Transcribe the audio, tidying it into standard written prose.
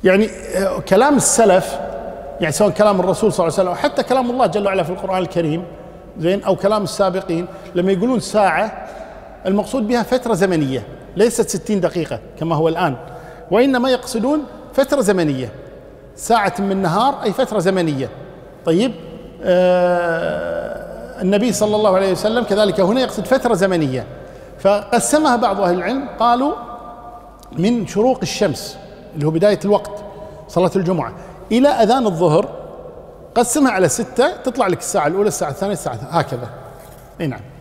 يعني كلام السلف، يعني سواء كلام الرسول صلى الله عليه وسلم أو حتى كلام الله جل وعلا في القرآن الكريم، زين، أو كلام السابقين، لما يقولون ساعة المقصود بها فترة زمنية ليست 60 دقيقة كما هو الآن، وإنما يقصدون فترة زمنية، ساعة من نهار أي فترة زمنية. طيب، النبي صلى الله عليه وسلم كذلك هنا يقصد فترة زمنية، فقسمها بعض أهل العلم، قالوا من شروق الشمس اللي هو بداية الوقت صلاة الجمعة إلى أذان الظهر، قسمها على 6 تطلع لك الساعة الأولى، الساعة الثانية، الساعة هكذا. أي نعم.